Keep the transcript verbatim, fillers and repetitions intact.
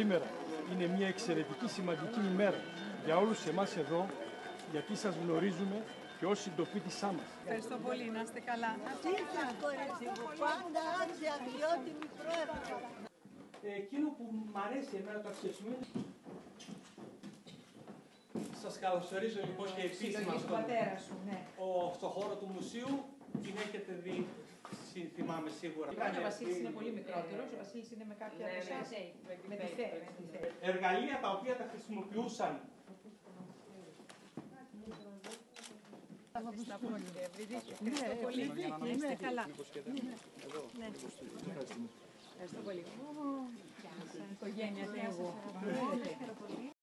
Σήμερα είναι μια εξαιρετική σημαντική ημέρα για όλους εμάς εδώ, γιατί σας γνωρίζουμε και ως συντοπίτησά μας. Ευχαριστώ πολύ, να είστε καλά. Πάντα άξι αξιότιμη πρόεδρε. Εκείνο που μου αρέσει εμένα το αξιοσημείο. Σας καλωσορίζω λοιπόν και επίσημα στον πατέρα σου, ναι. Ο, στο χώρο του μουσείου. Την έχετε δει, θυμάμαι σίγουρα. Ο Βασίλης είναι πολύ μικρότερος, ο Βασίλης είναι με κάποια από εσάς. Με τη ΦΕ. Εργαλεία τα οποία τα χρησιμοποιούσαν. Ευχαριστώ πολύ. Να είστε καλά. Ευχαριστώ πολύ. Γεια σας. Οικογένεια, εγώ.